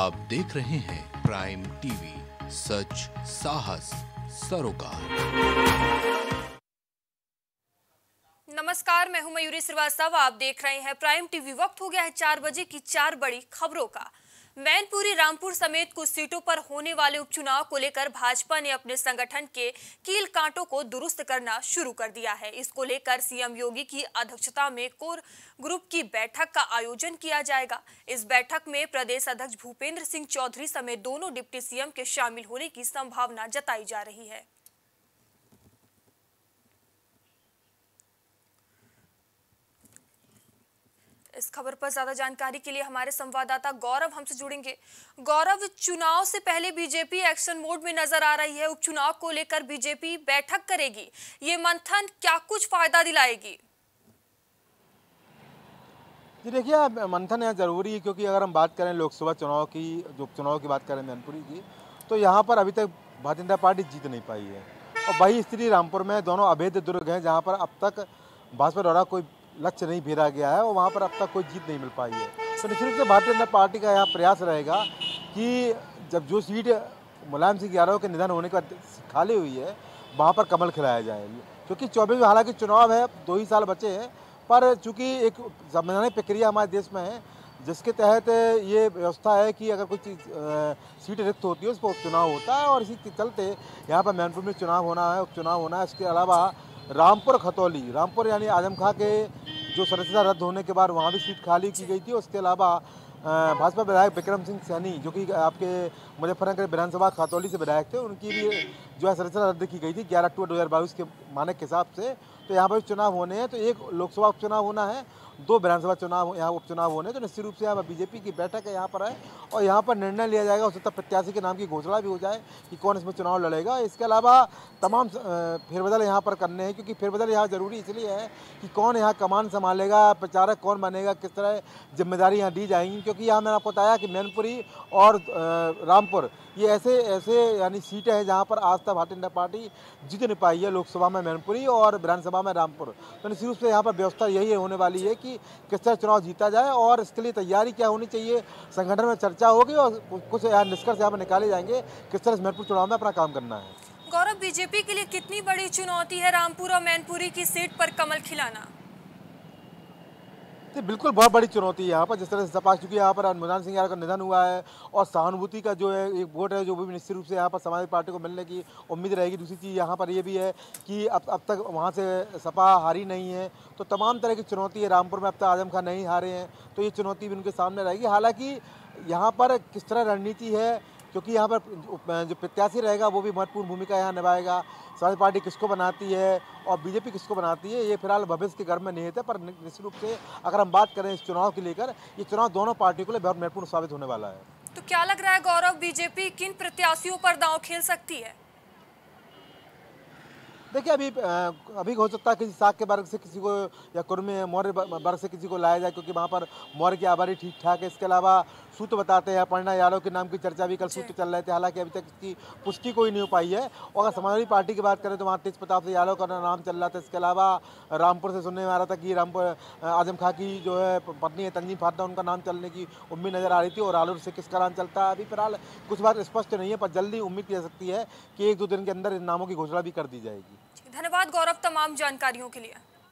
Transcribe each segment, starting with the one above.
आप देख रहे हैं प्राइम टीवी, सच साहस सरोकार। नमस्कार, मैं हूं मयूरी श्रीवास्तव। आप देख रहे हैं प्राइम टीवी। वक्त हो गया है 4 बजे की 4 बड़ी खबरों का। मैनपुरी, रामपुर समेत कुछ सीटों पर होने वाले उपचुनाव को लेकर भाजपा ने अपने संगठन के कील कांटों को दुरुस्त करना शुरू कर दिया है। इसको लेकर सीएम योगी की अध्यक्षता में कोर ग्रुप की बैठक का आयोजन किया जाएगा। इस बैठक में प्रदेश अध्यक्ष भूपेंद्र सिंह चौधरी समेत दोनों डिप्टी सीएम के शामिल होने की संभावना जताई जा रही है। इस खबर पर ज्यादा जानकारी के लिए हमारे संवाददाता गौरव हमसे जुड़ेंगे। गौरव, चुनाव से पहले बीजेपी एक्शन मोड में नजर आ रही है। उपचुनाव को लेकर बीजेपी बैठक करेगी। ये मंथन क्या कुछ फायदा दिलाएगी? जी देखिए, मंथन यहाँ जरूरी है क्योंकि अगर हम बात करें लोकसभा चुनाव की, जो उपचुनाव की बात करें मैनपुरी की, तो यहाँ पर अभी तक भारतीय जनता पार्टी जीत नहीं पाई है। और वही स्थिति रामपुर में, दोनों अवैध दुर्ग हैं जहाँ पर अब तक भाजपा द्वारा कोई लक्ष्य नहीं भेजा गया है और वहाँ पर अब तक कोई जीत नहीं मिल पाई है। तो निश्चित रूप से भारतीय जनता पार्टी का यहाँ प्रयास रहेगा कि जब जो सीट मुलायम सिंह यादव के निधन होने के बाद खाली हुई है, वहाँ पर कमल खिलाया जाए। क्योंकि 24 में हालांकि चुनाव है, 2 ही साल बचे हैं, पर चूँकि एक संवैधानिक प्रक्रिया हमारे देश में है जिसके तहत ये व्यवस्था है कि अगर कोई चीज़ सीट रिक्त होती है उस पर उपचुनाव होता है और इसी के चलते यहाँ पर मैनपुर में चुनाव होना है, उपचुनाव होना है। इसके अलावा रामपुर खतौली, रामपुर यानी आजम खां के जो सदस्यता रद्द होने के बाद वहाँ भी सीट खाली की गई थी। उसके अलावा भाजपा विधायक विक्रम सिंह सैनी जो कि आपके मुजफ्फरनगर विधानसभा खतौली से विधायक थे, उनकी भी जो है सदस्यता रद्द की गई थी 11 अक्टूबर 2022 के मानक के हिसाब से। तो यहाँ पर चुनाव होने हैं, तो एक लोकसभा उपचुनाव होना है, 2 विधानसभा चुनाव यहाँ उपचुनाव होने। तो निश्चित रूप से यहाँ पर बीजेपी की बैठक है यहाँ पर है और यहाँ पर निर्णय लिया जाएगा। हो सकता है प्रत्याशी के नाम की घोषणा भी हो जाए कि कौन इसमें चुनाव लड़ेगा। इसके अलावा तमाम फेरबदल यहाँ पर करने हैं क्योंकि फेरबदल यहाँ जरूरी इसलिए है कि कौन यहाँ कमान संभालेगा, प्रचारक कौन बनेगा, किस तरह जिम्मेदारी यहाँ दी जाएंगी। क्योंकि यहाँ मैंने आपको बताया कि मैनपुरी और रामपुर ये ऐसे यानी सीटें हैं जहाँ पर आज तक भारतीय जनता पार्टी जीत नहीं पाई है, लोकसभा में मैनपुरी और विधानसभा में रामपुर। तो निश्चित रूप से यहाँ पर व्यवस्था यही होने वाली है कि किस तरह चुनाव जीता जाए और इसके लिए तैयारी क्या होनी चाहिए, संगठन में चर्चा होगी और कुछ यहाँ निष्कर्ष यहाँ पर निकाले जाएंगे किस तरह मैनपुर चुनाव में अपना काम करना है। गौरव, बीजेपी के लिए कितनी बड़ी चुनौती है रामपुर और मैनपुरी की सीट पर कमल खिलाना? तो बिल्कुल बहुत बड़ी चुनौती है यहाँ पर। जिस तरह से सपा, चूँकि यहाँ पर मुलायम सिंह यादव का निधन हुआ है और सहानुभूति का जो है एक वोट है जो भी निश्चित रूप से यहाँ पर समाजवादी पार्टी को मिलने की उम्मीद रहेगी। दूसरी चीज़ यहाँ पर ये भी है कि अब तक वहाँ से सपा हारी नहीं है, तो तमाम तरह की चुनौती है। रामपुर में अब तक आजम खां नहीं हारे हैं, तो ये चुनौती भी उनके सामने रहेगी। हालाँकि यहाँ पर किस तरह रणनीति है, क्योंकि यहाँ पर जो प्रत्याशी रहेगा वो भी महत्वपूर्ण भूमिका यहाँ निभाएगा। समाजवादी पार्टी किसको बनाती है और बीजेपी किसको बनाती है, ये फिलहाल भविष्य के घर में निहित है। पर निश्चित रूप से अगर हम बात करें इस चुनाव को लेकर, ये चुनाव दोनों पार्टियों के लिए बहुत महत्वपूर्ण साबित होने वाला है। तो क्या लग रहा है गौरव, बीजेपी किन प्रत्याशियों पर दांव खेल सकती है? देखिए, अभी हो सकता है किसी शाक के वर्ग से किसी को या कुर्मी मौर्य वर्ग से किसी को लाया जाए, क्योंकि वहाँ पर मौर्य की आबादी ठीक ठाक है। इसके अलावा सूत्र बताते हैं, अपर्णा यादव के नाम की चर्चा भी कल सूत्र चल रहे थे, हालांकि अभी तक इसकी पुष्टि कोई नहीं हो पाई है। और अगर समाजवादी पार्टी की बात करें तो वहाँ तेज प्रताप यादव का नाम चल रहा था। इसके अलावा रामपुर से सुनने में आ रहा था कि रामपुर आजम खां की जो है पत्नी है तंजीम फातमा, उनका नाम चलने की उम्मीद नजर आ रही थी। और आलूर से किसका नाम चलता है अभी फिलहाल कुछ बात स्पष्ट नहीं है, पर जल्दी उम्मीद की जा सकती है कि 1-2 दिन के अंदर इन नामों की घोषणा भी कर दी जाएगी। धन्यवाद गौरव तमाम जानकारियों के लिए।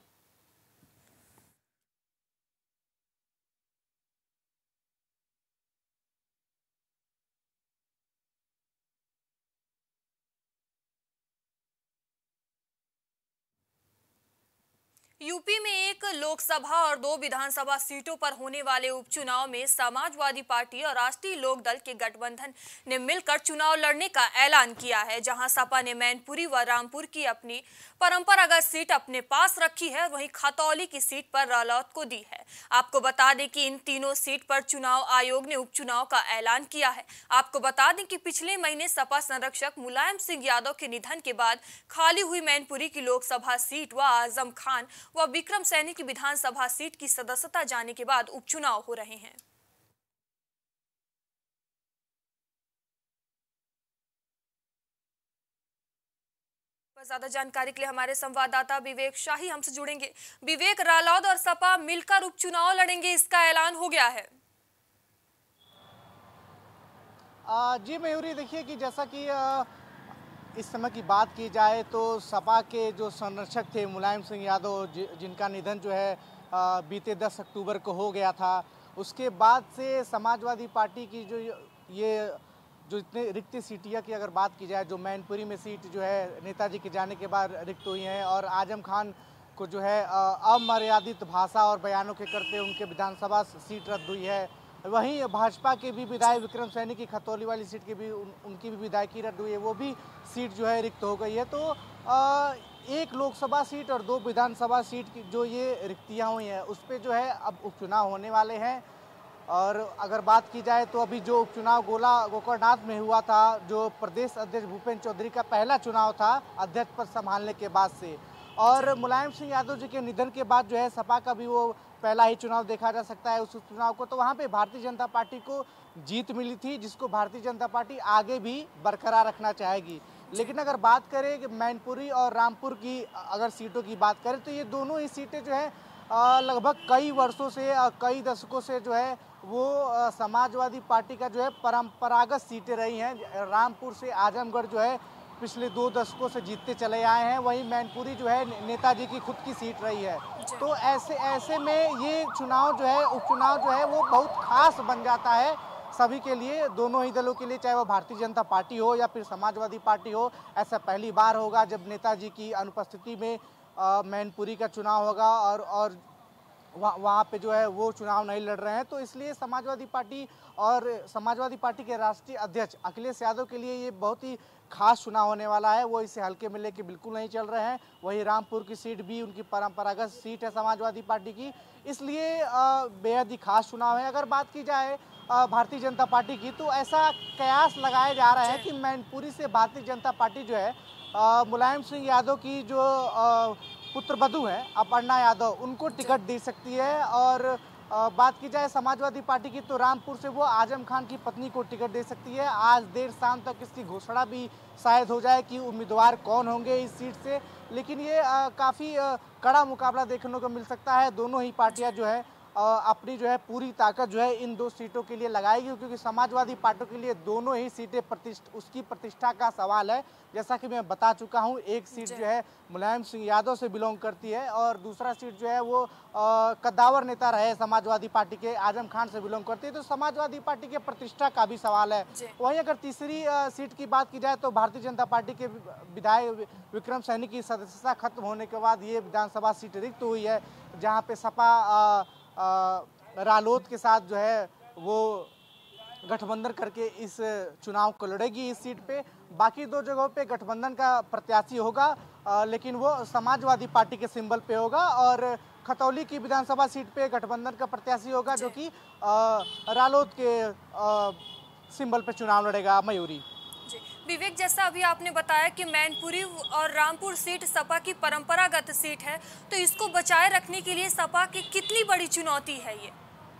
यूपी में एक लोकसभा और 2 विधानसभा सीटों पर होने वाले उपचुनाव में समाजवादी पार्टी और राष्ट्रीय लोकदल के गठबंधन ने मिलकर चुनाव लड़ने का ऐलान किया है। जहां सपा ने मैनपुरी व रामपुर की अपनी परंपरागत सीट अपने पास रखी है, वहीं खतौली की सीट पर रालोद को दी है। आपको बता दें कि इन तीनों सीट पर चुनाव आयोग ने उपचुनाव का ऐलान किया है। आपको बता दें कि पिछले महीने सपा संरक्षक मुलायम सिंह यादव के निधन के बाद खाली हुई मैनपुरी की लोकसभा सीट व आजम खान व विक्रम सैनी की विधानसभा सीट की सदस्यता जाने के बाद उपचुनाव हो रहे हैं। ज्यादा जानकारी के लिए हमारे संवाददाता विवेक शाही हमसे जुड़ेंगे। विवेक, रालोद और सपा मिलकर उपचुनाव लड़ेंगे, इसका ऐलान हो गया है। जी मयूरी, देखिए कि जैसा कि इस समय की बात की जाए तो सपा के जो संरक्षक थे मुलायम सिंह यादव, जिनका निधन जो है बीते 10 अक्टूबर को हो गया था, उसके बाद से समाजवादी पार्टी की ये जो इतने रिक्त सीटियाँ की अगर बात की जाए, जो मैनपुरी में सीट जो है नेताजी के जाने के बाद रिक्त हुई हैं और आजम खान को जो है अमर्यादित भाषा और बयानों के करते उनके विधानसभा सीट रद्द हुई है। वहीं भाजपा के भी विधायक विक्रम सैनी की खतौली वाली सीट की भी उनकी भी विधायकी रद्द हुई है, वो भी सीट जो है रिक्त हो गई है। तो एक लोकसभा सीट और 2 विधानसभा सीट की जो ये रिक्तियाँ हुई हैं, उस पर जो है अब उपचुनाव होने वाले हैं। और अगर बात की जाए तो अभी जो उपचुनाव गोकर्णनाथ में हुआ था, जो प्रदेश अध्यक्ष भूपेंद्र चौधरी का पहला चुनाव था अध्यक्ष पद संभालने के बाद से, और मुलायम सिंह यादव जी के निधन के बाद जो है सपा का भी वो पहला ही चुनाव देखा जा सकता है उस चुनाव को। तो वहाँ पे भारतीय जनता पार्टी को जीत मिली थी, जिसको भारतीय जनता पार्टी आगे भी बरकरार रखना चाहेगी। लेकिन अगर बात करें कि मैनपुरी और रामपुर की अगर सीटों की बात करें तो ये दोनों ही सीटें जो है लगभग कई वर्षों से कई दशकों से जो है वो समाजवादी पार्टी का जो है परंपरागत सीटें रही हैं। रामपुर से आजमगढ़ जो है पिछले 2 दशकों से जीतते चले आए हैं, वहीं मैनपुरी जो है नेताजी की खुद की सीट रही है। तो ऐसे में ये चुनाव जो है उपचुनाव जो है वो बहुत खास बन जाता है सभी के लिए, दोनों ही दलों के लिए, चाहे वो भारतीय जनता पार्टी हो या फिर समाजवादी पार्टी हो। ऐसा पहली बार होगा जब नेताजी की अनुपस्थिति में मैनपुरी का चुनाव होगा और वहाँ पे जो है वो चुनाव नहीं लड़ रहे हैं। तो इसलिए समाजवादी पार्टी के राष्ट्रीय अध्यक्ष अखिलेश यादव के लिए ये बहुत ही खास चुनाव होने वाला है। वो इसे हल्के में लेके बिल्कुल नहीं चल रहे हैं। वहीं रामपुर की सीट भी उनकी परंपरागत सीट है समाजवादी पार्टी की, इसलिए बेहद ही खास चुनाव है। अगर बात की जाए भारतीय जनता पार्टी की, तो ऐसा कयास लगाए जा रहा है कि मैनपुरी से भारतीय जनता पार्टी जो है मुलायम सिंह यादव की जो पुत्र वधू हैं अपर्णा यादव, उनको टिकट दे सकती है। और बात की जाए समाजवादी पार्टी की तो रामपुर से वो आजम खान की पत्नी को टिकट दे सकती है। आज देर शाम तक इसकी घोषणा भी शायद हो जाए कि उम्मीदवार कौन होंगे इस सीट से, लेकिन ये काफ़ी कड़ा मुकाबला देखने को मिल सकता है। दोनों ही पार्टियां जो है अपनी जो है पूरी ताकत जो है इन 2 सीटों के लिए लगाएगी, क्योंकि समाजवादी पार्टी के लिए दोनों ही सीटें उसकी प्रतिष्ठा का सवाल है। जैसा कि मैं बता चुका हूं, एक सीट जो है मुलायम सिंह यादव से बिलोंग करती है और दूसरा सीट जो है वो कद्दावर नेता रहे समाजवादी पार्टी के आजम खान से बिलोंग करती है। तो समाजवादी पार्टी के प्रतिष्ठा का भी सवाल है। वहीं अगर तीसरी सीट की बात की जाए तो भारतीय जनता पार्टी के विधायक विक्रम सैनी की सदस्यता खत्म होने के बाद ये विधानसभा सीट रिक्त हुई है, जहाँ पे सपा रालोद के साथ जो है वो गठबंधन करके इस चुनाव को लड़ेगी इस सीट पे। बाकी 2 जगहों पे गठबंधन का प्रत्याशी होगा, लेकिन वो समाजवादी पार्टी के सिंबल पे होगा। और खतौली की विधानसभा सीट पे गठबंधन का प्रत्याशी होगा जो कि रालोद के सिंबल पे चुनाव लड़ेगा। मयूरी विवेक, जैसा अभी आपने बताया कि मैनपुरी और रामपुर सीट सपा की परंपरागत सीट है, तो इसको बचाए रखने के लिए सपा की कितनी बड़ी चुनौती है ये?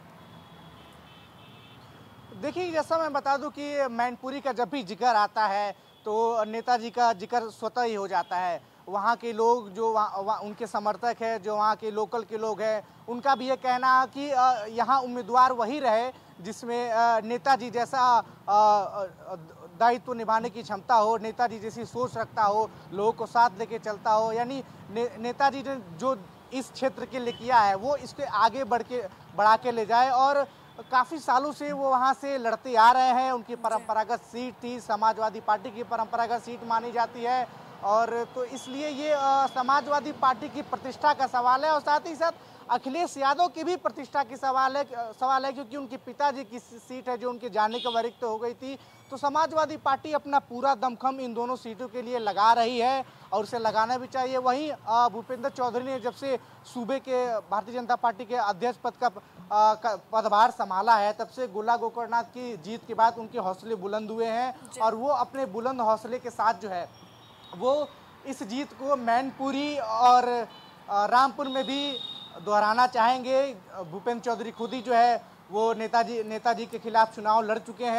देखिए, जैसा मैं बता दूं कि मैनपुरी का जब भी जिक्र आता है तो नेताजी का जिक्र स्वतः ही हो जाता है। वहाँ के लोग जो उनके समर्थक हैं, जो वहाँ के लोकल के लोग हैं, उनका भी ये कहना है कि यहाँ उम्मीदवार वही रहे जिसमें नेताजी जैसा दायित्व निभाने की क्षमता हो, नेताजी जैसी सोच रखता हो, लोगों को साथ लेके चलता हो। यानी नेताजी ने जो इस क्षेत्र के लिए किया है वो इसके आगे बढ़ा के ले जाए। और काफ़ी सालों से वो वहाँ से लड़ते आ रहे हैं। उनकी परंपरागत सीट थी, समाजवादी पार्टी की परंपरागत सीट मानी जाती है। और तो इसलिए ये समाजवादी पार्टी की प्रतिष्ठा का सवाल है और साथ ही साथ अखिलेश यादव की भी प्रतिष्ठा की सवाल है, क्योंकि उनके पिताजी की सीट है जो उनके जाने के वरिष्ठ हो गई थी। तो समाजवादी पार्टी अपना पूरा दमखम इन दोनों सीटों के लिए लगा रही है और उसे लगाना भी चाहिए। वहीं भूपेंद्र चौधरी ने जब से सूबे के भारतीय जनता पार्टी के अध्यक्ष पद का पदभार संभाला है, तब से गोला गोकर्णनाथ की जीत के बाद उनके हौसले बुलंद हुए हैं और वो अपने बुलंद हौसले के साथ जो है वो इस जीत को मैनपुरी और रामपुर में भी दोहराना चाहेंगे। भूपेंद्र चौधरी खुद ही जो है वो नेताजी के खिलाफ चुनाव लड़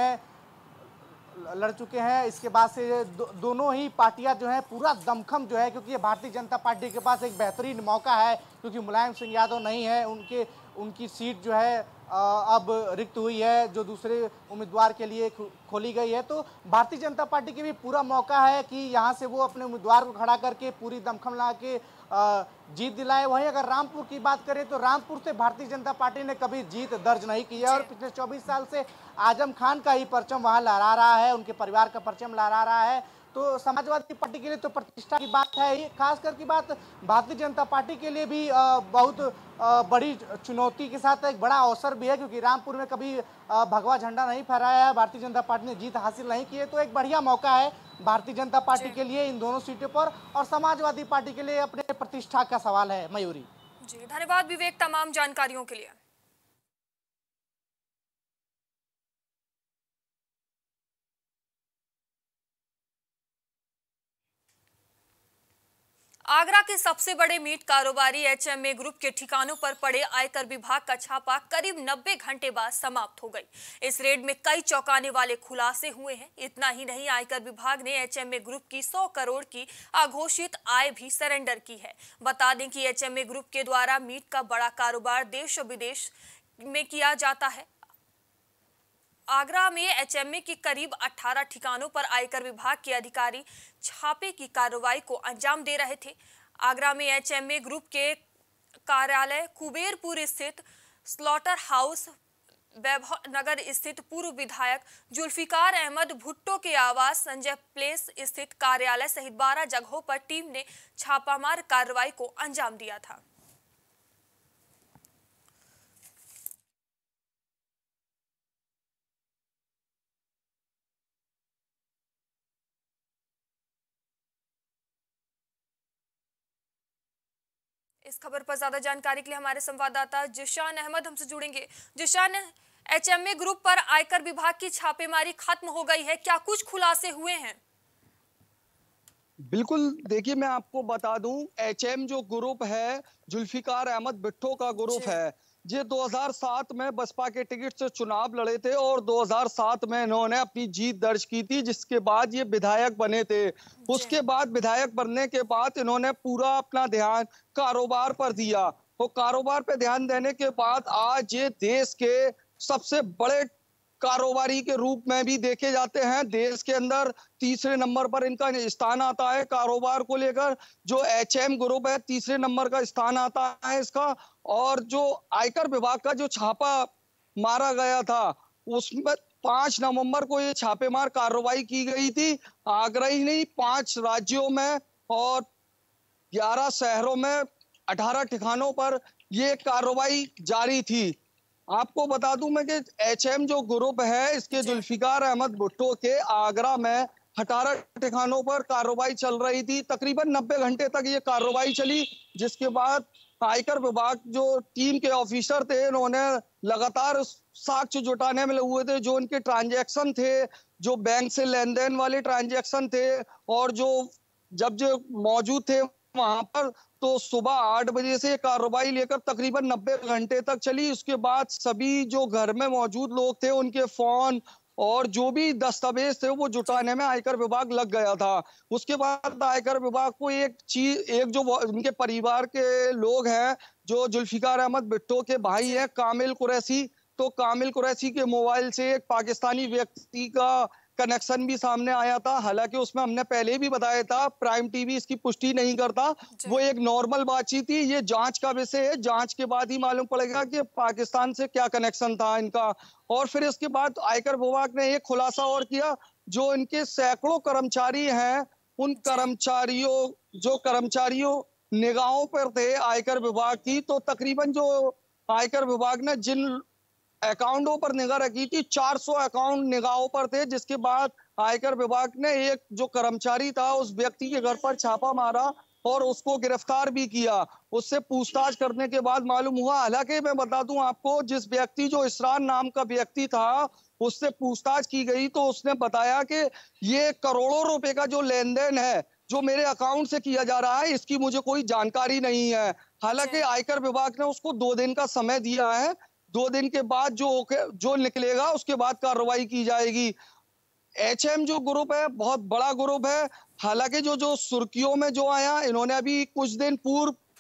चुके हैं। इसके बाद से दोनों ही पार्टियां जो है पूरा दमखम जो है, क्योंकि ये भारतीय जनता पार्टी के पास एक बेहतरीन मौका है, क्योंकि मुलायम सिंह यादव नहीं है, उनकी सीट जो है अब रिक्त हुई है, जो दूसरे उम्मीदवार के लिए खोली गई है। तो भारतीय जनता पार्टी के भी पूरा मौका है कि यहाँ से वो अपने उम्मीदवार को खड़ा करके पूरी दमखम ला के जीत दिलाए। वहीं अगर रामपुर की बात करें तो रामपुर से भारतीय जनता पार्टी ने कभी जीत दर्ज नहीं की है और पिछले 24 साल से आजम खान का ही परचम वहाँ लहरा रहा है, उनके परिवार का परचम लहरा रहा है। तो समाजवादी पार्टी के लिए तो प्रतिष्ठा की बात है ही, खासकर की बात भारतीय जनता पार्टी के लिए भी बहुत बड़ी चुनौती के साथ एक बड़ा अवसर भी है, क्योंकि रामपुर में कभी भगवा झंडा नहीं फहराया है, भारतीय जनता पार्टी ने जीत हासिल नहीं की है। तो एक बढ़िया मौका है भारतीय जनता पार्टी के लिए इन दोनों सीटों पर, और समाजवादी पार्टी के लिए अपने प्रतिष्ठा का सवाल है। मयूरी जी, धन्यवाद विवेक तमाम जानकारियों के लिए। आगरा के सबसे बड़े मीट कारोबारी एचएमए ग्रुप के ठिकानों पर पड़े आयकर विभाग का छापा करीब 90 घंटे बाद समाप्त हो गई। इस रेड में कई चौंकाने वाले खुलासे हुए हैं। इतना ही नहीं, आयकर विभाग ने एचएमए ग्रुप की 100 करोड़ की अघोषित आय भी सरेंडर की है। बता दें कि एचएमए ग्रुप के द्वारा मीट का बड़ा कारोबार देश और विदेश में किया जाता है। आगरा में एचएमए के करीब 18 ठिकानों पर आयकर विभाग के अधिकारी छापे की कार्रवाई को अंजाम दे रहे थे। आगरा में एचएमए ग्रुप के कार्यालय, कुबेरपुर स्थित स्लॉटर हाउस, वैभव नगर स्थित पूर्व विधायक जुल्फिकार अहमद भुट्टो के आवास, संजय प्लेस स्थित कार्यालय सहित 12 जगहों पर टीम ने छापामार कार्रवाई को अंजाम दिया था। इस खबर पर ज्यादा जानकारी के लिए हमारे संवाददाता जिशान अहमद हमसे जुड़ेंगे। जिशान, एचएमए ग्रुप पर आयकर विभाग की छापेमारी खत्म हो गई है, क्या कुछ खुलासे हुए हैं? बिल्कुल, देखिए मैं आपको बता दूं, एचएम जो ग्रुप है जुल्फिकार अहमद भुट्टो का ग्रुप है। ये 2007 में बसपा के टिकट से चुनाव लड़े थे और 2007 में इन्होंने अपनी जीत दर्ज की थी, जिसके बाद ये विधायक बने थे। उसके बाद विधायक बनने के बाद इन्होंने पूरा अपना ध्यान कारोबार पर दिया और कारोबार पर ध्यान देने के बाद आज ये देश के सबसे बड़े कारोबारी के रूप में भी देखे जाते हैं। देश के अंदर तीसरे नंबर पर इनका स्थान आता है कारोबार को लेकर। जो एचएम ग्रुप है, तीसरे नंबर का स्थान आता है इसका। और जो आयकर विभाग का जो छापा मारा गया था, उसमें 5 नवंबर को ये छापेमार कार्रवाई की गई थी। आगरा ही नहीं, 5 राज्यों में और 11 शहरों में 18 ठिकानों पर ये कार्रवाई जारी थी। आपको बता दूं मैं कि एचएम जो ग्रुप है, इसके जुल्फिकार अहमद भुट्टो के आगरा में 18 ठिकानों पर कार्रवाई चल रही थी। तकरीबन 90 घंटे तक ये कार्रवाई चली, जिसके बाद आयकर विभाग जो टीम के ऑफिसर थे, इन्होंने लगातार साक्ष्य जुटाने में लगे हुए थे। जो उनके ट्रांजैक्शन थे, जो बैंक से लेन देन वाले ट्रांजैक्शन थे, और जो जब जो मौजूद थे वहां पर, तो सुबह 8 बजे से कार्रवाई लेकर तकरीबन 90 घंटे तक चली। उसके बाद सभी जो घर में मौजूद लोग थे, उनके फोन और जो भी दस्तावेज थे वो जुटाने में आयकर विभाग लग गया था। उसके बाद आयकर विभाग को एक जो उनके परिवार के लोग हैं, जो जुल्फिकार अहमद भुट्टो के भाई हैं कामिल कुरैशी, तो कामिल कुरैशी के मोबाइल से एक पाकिस्तानी व्यक्ति का कनेक्शन भी सामने आया था। हालांकि उसमें हमने पहले भी बताया था, प्राइम टीवी इसकी पुष्टि नहीं करता, वो एक नॉर्मल बातचीत थी। ये जांच का विषय है, जांच के बाद ही मालूम पड़ेगा कि पाकिस्तान से क्या कनेक्शन था इनका। और फिर इसके बाद आयकर विभाग ने एक खुलासा और किया, जो इनके सैकड़ों कर्मचारी हैं, उन कर्मचारियों निगाहों पर थे आयकर विभाग की। तो तकरीबन जो आयकर विभाग ने जिन अकाउंटों पर निगाह रखी थी, 400 अकाउंट निगाहों पर थे। जिसके बाद आयकर विभाग ने एक जो कर्मचारी था, उस व्यक्ति के घर पर छापा मारा और उसको गिरफ्तार भी किया। उससे पूछताछ करने के बाद मालूम हुआ, हालांकि मैं बता दूं आपको, जिस व्यक्ति जो इसरार नाम का व्यक्ति था, उससे पूछताछ की गई तो उसने बताया कि ये करोड़ों रुपए का जो लेन देन है, जो मेरे अकाउंट से किया जा रहा है, इसकी मुझे कोई जानकारी नहीं है। हालांकि आयकर विभाग ने उसको 2 दिन का समय दिया है। 2 दिन के बाद जो निकलेगा उसके बाद कार्रवाई की जाएगी। एचएम जो ग्रुप है बहुत बड़ा ग्रुप है। हालांकि जो सुर्खियों में जो आया, इन्होंने अभी कुछ दिन पूर्व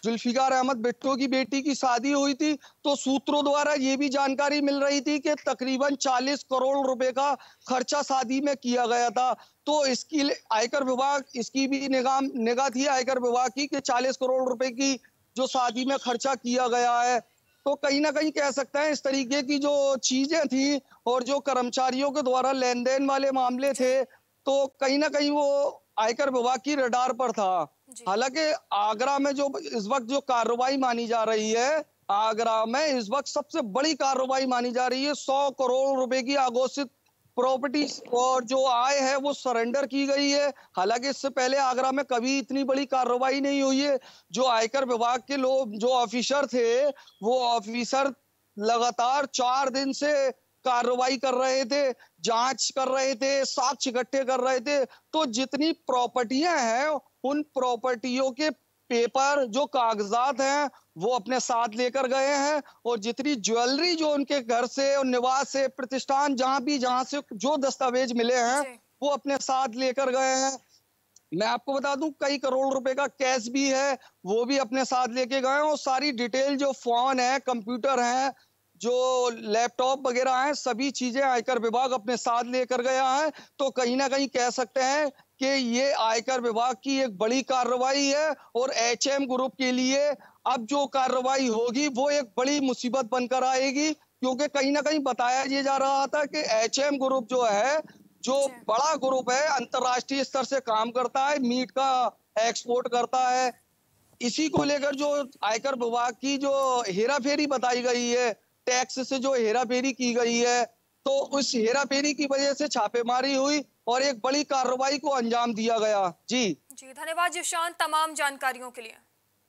जुल्फिकार अहमद भुट्टो की बेटी की शादी हुई थी, तो सूत्रों द्वारा ये भी जानकारी मिल रही थी कि तकरीबन 40 करोड़ रुपए का खर्चा शादी में किया गया था। तो इसकी आयकर विभाग, इसकी भी निगाह थी आयकर विभाग की कि 40 करोड़ रुपए की जो शादी में खर्चा किया गया है। तो कहीं ना कहीं कह सकते हैं इस तरीके की जो चीजें थी और जो कर्मचारियों के द्वारा लेन देन वाले मामले थे, तो कहीं ना कहीं वो आयकर विभाग की रडार पर था। हालांकि आगरा में जो इस वक्त जो कार्रवाई मानी जा रही है, आगरा में इस वक्त सबसे बड़ी कार्रवाई मानी जा रही है। 100 करोड़ रुपए की अघोषित प्रॉपर्टी और जो आय है वो सरेंडर की गई है। हालांकि इससे पहले आगरा में कभी इतनी बड़ी कार्रवाई नहीं हुई है। जो आयकर विभाग के लोग, जो ऑफिसर थे, वो ऑफिसर लगातार 4 दिन से कार्रवाई कर रहे थे, जांच कर रहे थे, साक्ष्य इकट्ठे कर रहे थे। तो जितनी प्रॉपर्टियां हैं उन प्रॉपर्टियों के पेपर, जो कागजात हैं, वो अपने साथ लेकर गए हैं। और जितनी ज्वेलरी जो उनके घर से और निवास से, प्रतिष्ठान जहां से जो दस्तावेज मिले हैं वो अपने साथ लेकर गए हैं। मैं आपको बता दूं कई करोड़ रुपए का कैश भी है, वो भी अपने साथ लेके गए हैं। और सारी डिटेल, जो फोन है, कंप्यूटर है, जो लैपटॉप वगैरह हैं, सभी चीजें आयकर विभाग अपने साथ लेकर गया है। तो कहीं ना कहीं कह सकते हैं कि ये आयकर विभाग की एक बड़ी कार्रवाई है। और एचएम ग्रुप के लिए अब जो कार्रवाई होगी वो एक बड़ी मुसीबत बनकर आएगी, क्योंकि कहीं ना कहीं बताया ये जा रहा था कि एचएम ग्रुप जो है, जो बड़ा ग्रुप है, अंतर्राष्ट्रीय स्तर से काम करता है, मीट का एक्सपोर्ट करता है। इसी को लेकर जो आयकर विभाग की जो हेराफेरी बताई गई है, टैक्स से जो हेराफेरी की गई है, तो उस हेराफेरी की वजह से छापेमारी हुई और एक बड़ी कार्रवाई को अंजाम दिया गया। जी धन्यवाद जिशान तमाम जानकारियों के लिए।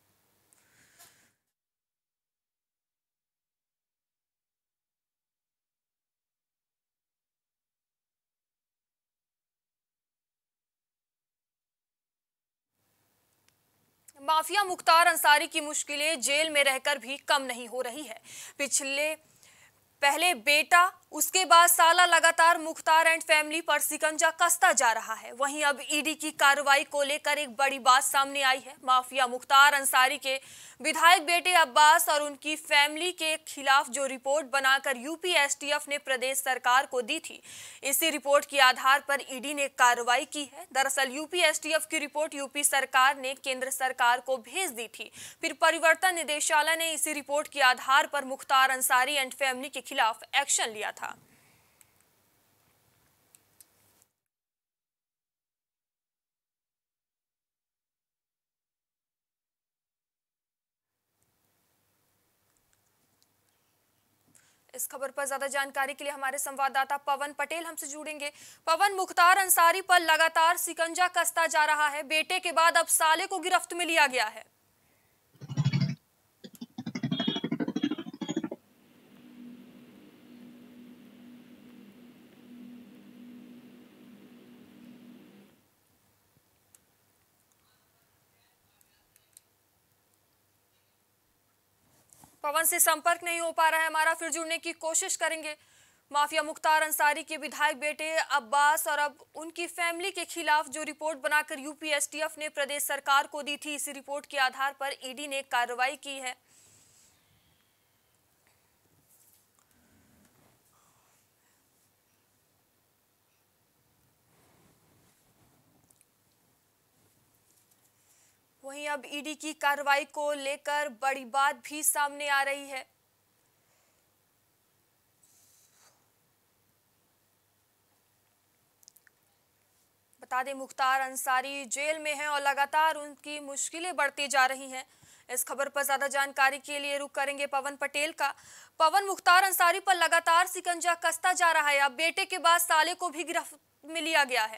माफिया मुख्तार अंसारी की मुश्किलें जेल में रहकर भी कम नहीं हो रही है। पहले बेटा, उसके बाद साला लगातार मुख्तार एंड फैमिली पर शिकंजा कसता जा रहा है। वहीं अब ईडी की कार्रवाई को लेकर एक बड़ी बात सामने आई है। माफिया मुख्तार अंसारी के विधायक बेटे अब्बास और उनकी फैमिली के खिलाफ जो रिपोर्ट बनाकर यूपी एसटीएफ ने प्रदेश सरकार को दी थी, इसी रिपोर्ट के आधार पर ईडी ने कार्रवाई की है। दरअसल यूपी एसटीएफ की रिपोर्ट यूपी सरकार ने केंद्र सरकार को भेज दी थी। फिर परिवर्तन निदेशालय ने इसी रिपोर्ट के आधार पर मुख्तार अंसारी एंड फैमिली के खिलाफ एक्शन लिया था। इस खबर पर ज्यादा जानकारी के लिए हमारे संवाददाता पवन पटेल हमसे जुड़ेंगे। पवन, मुख्तार अंसारी पर लगातार शिकंजा कसता जा रहा है। बेटे के बाद अब साले को गिरफ्त में लिया गया है। पवन से संपर्क नहीं हो पा रहा है हमारा, फिर जुड़ने की कोशिश करेंगे। माफिया मुख्तार अंसारी के विधायक बेटे अब्बास और अब उनकी फैमिली के खिलाफ जो रिपोर्ट बनाकर यूपी एसटीएफ ने प्रदेश सरकार को दी थी, इसी रिपोर्ट के आधार पर ईडी ने कार्रवाई की है। वहीं अब ईडी की कार्रवाई को लेकर बड़ी बात भी सामने आ रही है। बता दें, मुख्तार अंसारी जेल में हैं और लगातार उनकी मुश्किलें बढ़ती जा रही हैं। इस खबर पर ज्यादा जानकारी के लिए रुख करेंगे पवन पटेल का। पवन, मुख्तार अंसारी पर लगातार शिकंजा कसता जा रहा है। अब बेटे के बाद साले को भी गिरफ्त में लिया गया है।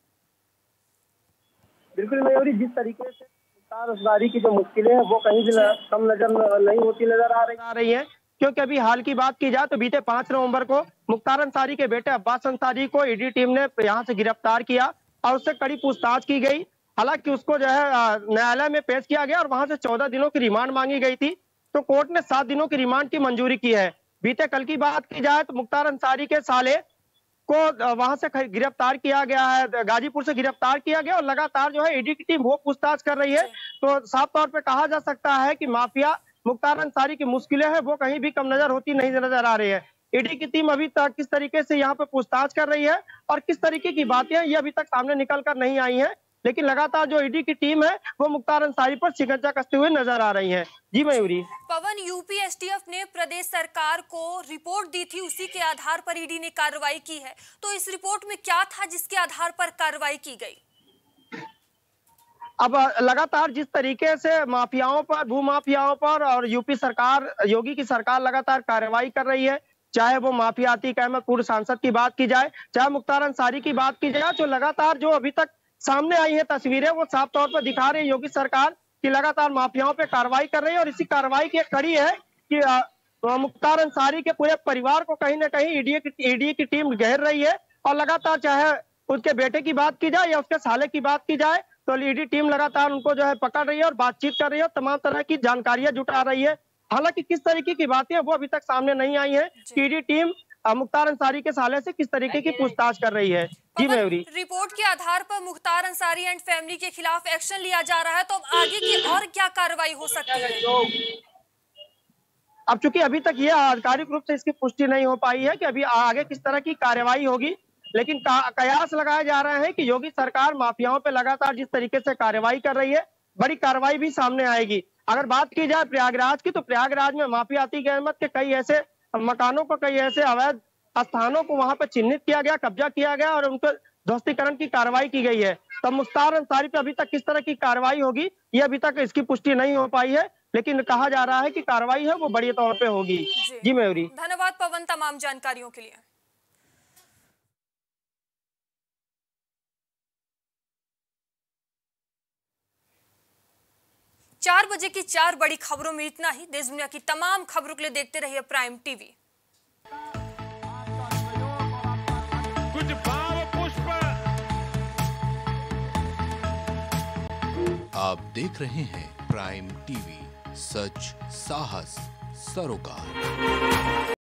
बिल्कुल मयूरी, जिस तरीके से मुख्तार अंसारी की जो मुश्किलें हैं वो कहीं भी कम नजर नहीं होती नजर आ रही है, क्योंकि अभी हाल की बात की जाए तो बीते 5 नवंबर को मुख्तार अंसारी के बेटे अब्बास अंसारी को ईडी टीम ने यहां से गिरफ्तार किया और उससे कड़ी पूछताछ की गई। हालांकि उसको जो है न्यायालय में पेश किया गया और वहां से 14 दिनों की रिमांड मांगी गई थी, तो कोर्ट ने 7 दिनों की रिमांड की मंजूरी की है। बीते कल की बात की जाए तो मुख्तार अंसारी के साले उसको वहां से गिरफ्तार किया गया है, गाजीपुर से गिरफ्तार किया गया और लगातार जो है ईडी की टीम वो पूछताछ कर रही है। तो साफ तौर पे कहा जा सकता है कि माफिया मुख्तार अंसारी की मुश्किलें हैं वो कहीं भी कम नजर होती नहीं नजर आ रही है। ईडी की टीम अभी तक किस तरीके से यहाँ पे पूछताछ कर रही है और किस तरीके की बातें ये अभी तक सामने निकल कर नहीं आई है, लेकिन लगातार जो ईडी की टीम है वो मुख्तार अंसारी पर शिकंजा कसते हुए नजर आ रही है। जी मयूरी। पवन, यूपी एसटीएफ ने प्रदेश सरकार को रिपोर्ट दी थी, उसी के आधार पर ईडी ने कार्रवाई की है, तो इस रिपोर्ट में क्या था जिसके आधार पर कार्रवाई की गई? अब लगातार जिस तरीके से माफियाओं पर, भूमाफियाओं पर और यूपी सरकार, योगी की सरकार लगातार कार्रवाई कर रही है, चाहे वो माफिया अतीक अहमद पूर्व सांसद की बात की जाए, चाहे मुख्तार अंसारी की बात की जाए, जो लगातार जो अभी तक सामने आई है तस्वीरें वो साफ तौर पर दिखा रही है योगी सरकार की लगातार माफियाओं पे कार्रवाई कर रही है। और इसी कार्रवाई की एक कड़ी है कि मुख्तार अंसारी के पूरे परिवार को कहीं ना कहीं ईडी की टीम घेर रही है और लगातार चाहे उसके बेटे की बात की जाए या उसके साले की बात की जाए तो ईडी टीम लगातार उनको जो है पकड़ रही है और बातचीत कर रही है और तमाम तरह की जानकारियां जुटा रही है। हालांकि किस तरीके की बातें वो अभी तक सामने नहीं आई है कि ईडी टीम मुख्तार अंसारी के साले से किस तरीके की पूछताछ कर रही है। जी मयूरी। रिपोर्ट के आधार पर मुख्तार अंसारी एंड फैमिली के खिलाफ एक्शन लिया जा रहा है, तो अब आगे की और क्या कार्रवाई हो सकती है? अब चूंकि अभी तक ये आधिकारिक रूप से इसकी पुष्टि नहीं हो पाई है कि अभी आगे किस तरह की कार्रवाई होगी, लेकिन कयास लगाया जा रहा है कि योगी सरकार माफियाओं पे लगातार जिस तरीके से कार्रवाई कर रही है, बड़ी कार्रवाई भी सामने आएगी। अगर बात की जाए प्रयागराज की, तो प्रयागराज में माफिया अतीक अहमद के कई ऐसे मकानों को, कई ऐसे अवैध स्थानों को वहां पर चिन्हित किया गया, कब्जा किया गया और उनको ध्वस्तीकरण की कार्रवाई की गई है। तो मुख्तार अंसारी पे अभी तक किस तरह की कार्रवाई होगी ये अभी तक इसकी पुष्टि नहीं हो पाई है, लेकिन कहा जा रहा है कि कार्रवाई है वो बड़ी तौर पे होगी। जी मयूरी। धन्यवाद पवन तमाम जानकारियों के लिए। 4 बजे की 4 बड़ी खबरों में इतना ही। देश दुनिया की तमाम खबरों के लिए देखते रहिए प्राइम टीवी। कुछ भाव पुष्प। आप देख रहे हैं प्राइम टीवी, सच साहस सरोकार।